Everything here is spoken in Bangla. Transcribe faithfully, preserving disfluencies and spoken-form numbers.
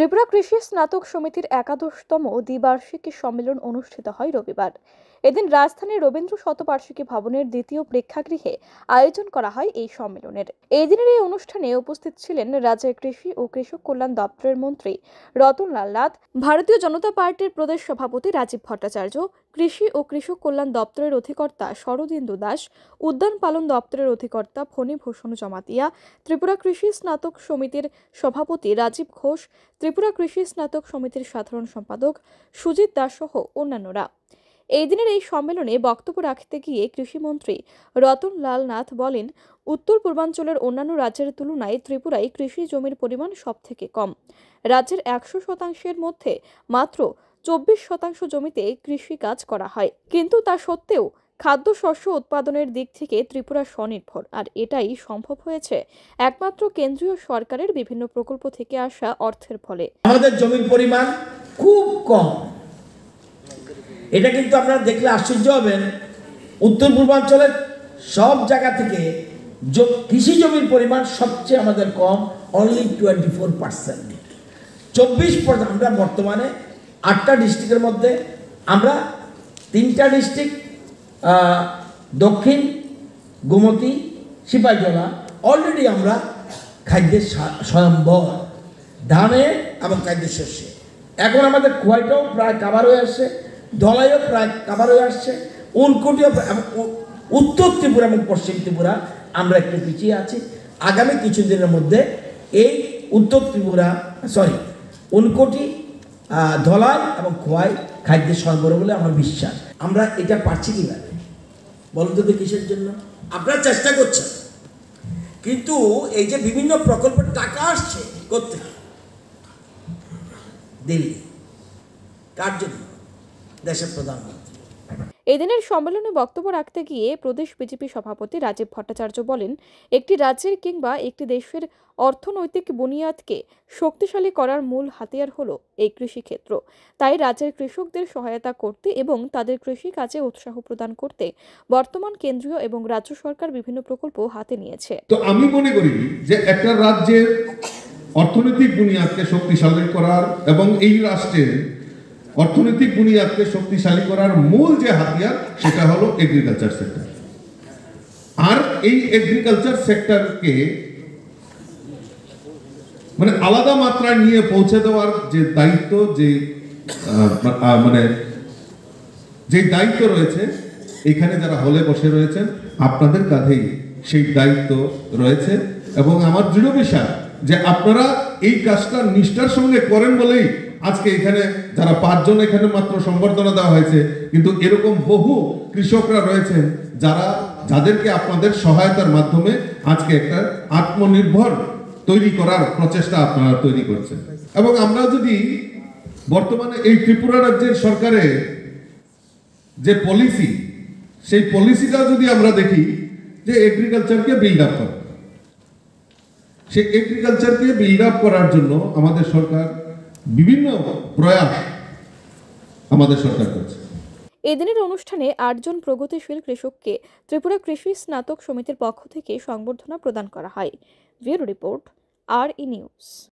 ত্রিপুরা কৃষি স্নাতক সমিতির একাদশতম দ্বিবার্ষিকী সম্মেলন অনুষ্ঠিত হয় রবিবার। এদিন রাজধানীর রবীন্দ্র শতবার্ষিকী ভবনের দ্বিতীয় প্রেক্ষাগৃহে আয়োজন করা হয় এই সম্মেলনের। এই দিনের এই অনুষ্ঠানে উপস্থিত ছিলেন রাজ্যের কৃষি ও কৃষক কল্যাণ দপ্তরের মন্ত্রী রতনলাল নাথ, ভারতীয় জনতা পার্টির প্রদেশ সভাপতি রাজীব ভট্টাচার্য, কৃষি ও কৃষক কল্যাণ দপ্তরের অধিকর্তা শরদিন্দু দাস, উদ্যান পালন দপ্তরের অধিকর্তা ফণীভূষণ জমাতিয়া, ত্রিপুরা কৃষি স্নাতক সমিতির সভাপতি রাজীব ঘোষ, ত্রিপুরা কৃষি স্নাতক সমিতির সাধারণ সম্পাদক সুজিত দাস সহ অন্যান্যরা। এই দিনের এই সম্মেলনে বক্তব্য রাখতে গিয়ে কৃষিমন্ত্রী রতনলাল নাথ বলেন, উত্তর পূর্বাঞ্চলের অন্যান্য রাজ্যের তুলনায় ত্রিপুরায় কৃষি জমির পরিমাণ সবথেকে কম। রাজ্যের একশো শতাংশের মধ্যে মাত্র চব্বিশ শতাংশ জমিতে কৃষিকাজ করা হয়, কিন্তু তা সত্ত্বেও খাদ্যশস্য উৎপাদনের দিক থেকে ত্রিপুরা স্বনির্ভর, আর এটাই সম্ভব হয়েছে একমাত্র কেন্দ্রীয় সরকারের বিভিন্ন প্রকল্প থেকে আসা অর্থের ফলে। আমাদের জমির পরিমাণ খুব কম, এটা কিন্তু আপনারা দেখলে আশ্চর্য হবেন। উত্তর পূর্বাঞ্চলের সব জায়গা থেকে কৃষি জমির পরিমাণ সবচেয়ে আমাদের কম, অনলি টোয়েন্টি ফোর পার্সেন্ট। চব্বিশ পার্সেন্ট আমরা বর্তমানে আটটা ডিস্ট্রিক্টের মধ্যে আমরা তিনটা ডিস্ট্রিক্ট দক্ষিণ গোমতী সিপাহীজলা অলরেডি আমরা খাদ্যের স্বয়ম্বর ধানে এবং খাদ্যশস্যে। এখন আমাদের খোয়াইটাও প্রায় কাভার হয়ে আসছে, ধলাইও প্রায় কাভার হয়ে আসছে, উনকোটিও, উত্তর ত্রিপুরা এবং পশ্চিম ত্রিপুরা আমরা একটু পিছিয়ে আছি। আগামী কিছুদিনের মধ্যে এই উত্তর ত্রিপুরা সরি উনকোটি, ধলাই এবং খোয়াই খাদ্যের স্বয়ম্বর বলে আমার বিশ্বাস। আমরা এটা পারছি কিভাবে বলুন তো, কিসের জন্য? আপনারা চেষ্টা করছেন, কিন্তু এই যে বিভিন্ন প্রকল্পের টাকা আসছে করতে দিল্লি, কার জন্য? দেশের প্রধানমন্ত্রী। এই দিনের সম্মেলনে বক্তব্য রাখতে গিয়ে প্রদেশ বিজেপি সভাপতি রাজীব ভট্টাচার্য বলেন, একটি রাজ্যের কিংবা একটি দেশের অর্থনৈতিক বুনিয়াদকে শক্তিশালী করার মূল হাতিয়ার হলো এই কৃষিক্ষেত্র। তাই রাজ্যের কৃষকদের সহায়তা করতে এবং তাদের কৃষি কাজে উৎসাহ প্রদান করতে বর্তমান কেন্দ্রীয় এবং রাজ্য সরকার বিভিন্ন প্রকল্প হাতে নিয়েছে। তো আমি মনে করি যে একটা রাজ্যের অর্থনৈতিক বুনিয়াদকে শক্তিশালী করার এবং এই রাষ্ট্রের অর্থনৈতিক বুনিয়াদকে শক্তিশালী করার মূল যে হাতিয়ার সেটা হলো এগ্রিকালচার সেক্টর। আর এই এগ্রিকালচার সেক্টরকে মানে আলাদা মাত্রায় নিয়ে পৌঁছে দেওয়ার যে দায়িত্ব, যে মানে যে দায়িত্ব রয়েছে, এখানে যারা হলে বসে রয়েছেন আপনাদের কাঁধেই সেই দায়িত্ব রয়েছে। এবং আমার দৃঢ় বিশ্বাস যে আপনারা এই কাজটা নিষ্ঠার সঙ্গে করেন বলেই আজকে এখানে যারা পাঁচজন এখানে মাত্র সম্বর্ধনা দেওয়া হয়েছে, কিন্তু এরকম বহু কৃষকরা রয়েছেন যারা যাদেরকে আপনাদের সহায়তার মাধ্যমে আজকে একটা আত্মনির্ভর তৈরি করার প্রচেষ্টা আপনারা তৈরি করছেন। এবং আমরা যদি বর্তমানে এই ত্রিপুরা রাজ্যের সরকারের যে পলিসি, সেই পলিসিটা যদি আমরা দেখি যে এগ্রিকালচারকে বিল্ড আপ করা, সেই এগ্রিকালচারকে বিল্ড আপ করার জন্য আমাদের সরকার বিভিন্ন প্রয়াস আমাদের সরকার করছে। এদিনের অনুষ্ঠানে আটজন প্রগতিশীল কৃষককে ত্রিপুরা কৃষি স্নাতক সমিতির পক্ষ থেকে সংবর্ধনা প্রদান করা হয়। Bureau report, R E news.